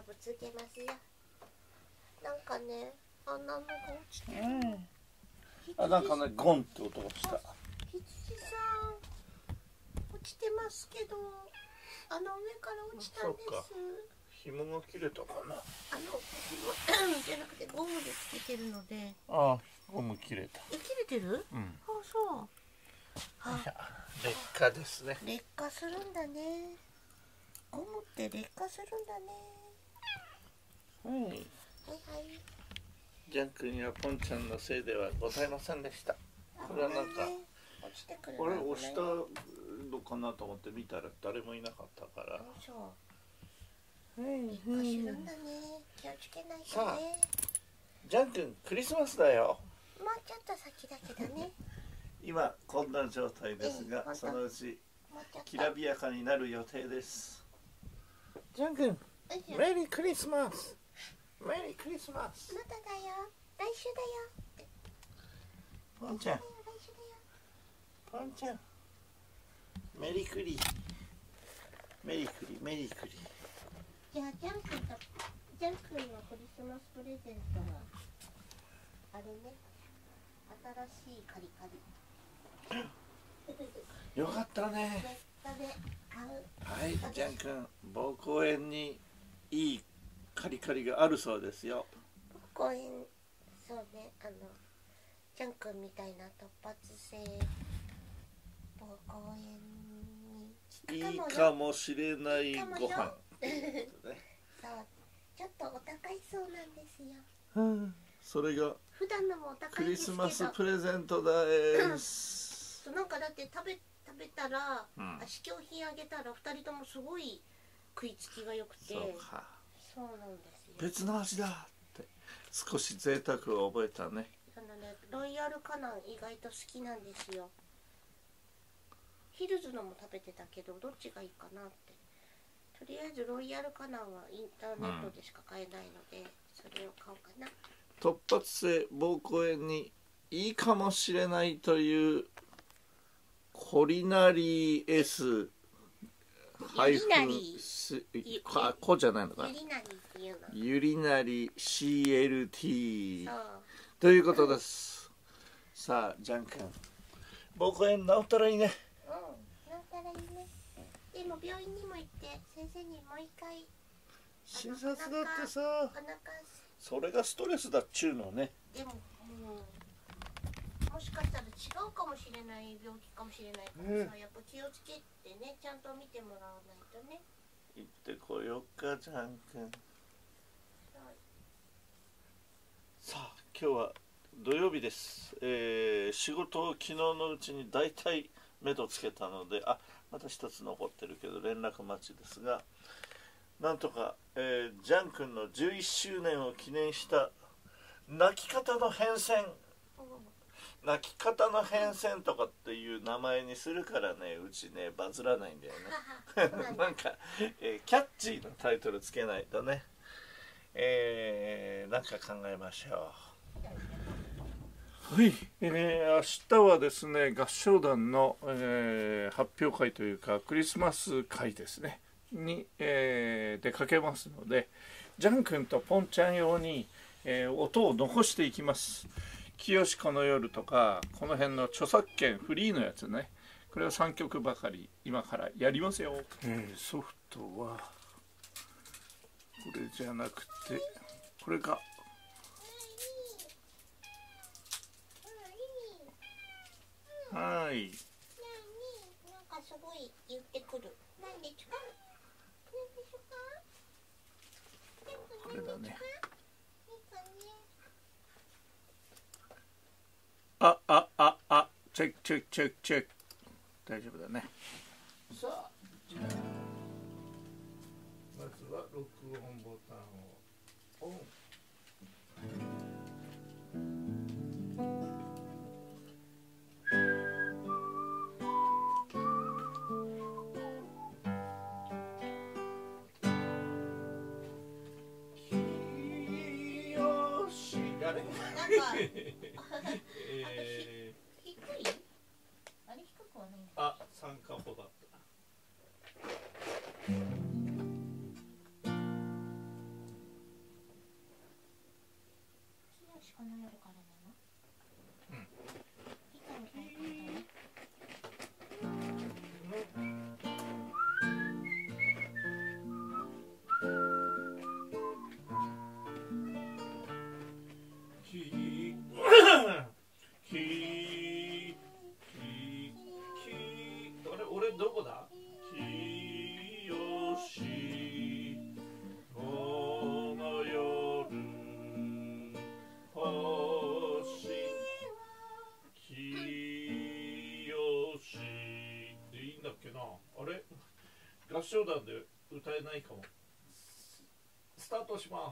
ぶつけますよ。なんかね、穴のが落ちてる。 あ、なんかね、ゴンって音がした。 羊さん落ちてますけど、あの上から落ちたんです。 紐が切れたかな。 じゃなくてゴムでつけてるので。 ああ、ゴム切れた。 切れてる？ うん。 あ、そう。 劣化ですね。 劣化するんだね。ゴムって劣化するんだね。 はい。 はいはい。 ジャン君やポンちゃんのせいではございませんでした。これはなんか、 落ちてくる。 これ押したのかなと思って見たら誰もいなかったから。 そう。劣化するんだね。気をつけないとね。 ジャン君、クリスマスだよ。 もうちょっと先だけどね。 今こんな状態ですが、そのうちきらびやかになる予定です。ジャン君、メリークリスマス。メリークリスマス。 まただよ。来週だよ。 ポンちゃん。ポンちゃん。メリークリ。メリークリ、メリークリ。 じゃあジャン君のクリスマスプレゼントはあれね。新しいカリカリ。 よかったね。はい、ジャン君、膀胱炎にいいカリカリがあるそうですよ。 膀胱炎、そうね、ジャン君みたいな突発性膀胱炎にいいかもしれないご飯。 そう、ちょっとお高いそうなんですよ。 それが普段のもお高いですけど。 クリスマスプレゼントです。 なんかだって食べたら、試供品あげたら2人ともすごい食いつきが良くて。そうなんですよ。 別の味だって少し贅沢を覚えたね。 ロイヤルカナン意外と好きなんですよ。ヒルズのも食べてたけどどっちがいいかなって。とりあえずロイヤルカナンはインターネットでしか買えないので、それを買おうかな。 突発性膀胱炎にいいかもしれないというコリナリー S ハイフンこじゃないのか。ユリナリ CLT ということです。さあジャン君、膀胱炎治ったらいいね。 治ったらいいね。でも病院にも行って先生にもう一回診察だってさ、それがストレスだっちゅうのね。 でも、もしかしたら違うかもしれない病気かもしれないからさ、やっぱ気をつけてね、ちゃんと見てもらわないとね。 行ってこようかジャン君。さあ今日は土曜日です。仕事を昨日のうちにだいたい目処つけたので、また一つ残ってるけど連絡待ちですが、なんとか、ジャン君の11周年を記念した泣き方の変遷、泣き方の変遷とかっていう名前にするからね、うちねバズらないんだよね。なんか、キャッチーなタイトルつけないとね、なんか考えましょう。はい、明日はですね、合唱団の、発表会というかクリスマス会ですねに、出かけますので、ジャン君とポンちゃん用に、音を残していきます。清子の夜とかこの辺の著作権フリーのやつね、これを3曲ばかり今からやりますよ。ソフトはこれじゃなくてこれか。はい。 なんかすごい言ってくる。何ですか？ これだね。チェックチェックチェックチェック。大丈夫だね。さあ、じゃあまずは録音ボタンをオン。 なんか低い？あれ低くはない。 三カポだった。 唱団で歌えないかも。スタートします。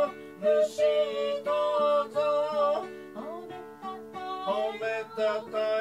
たた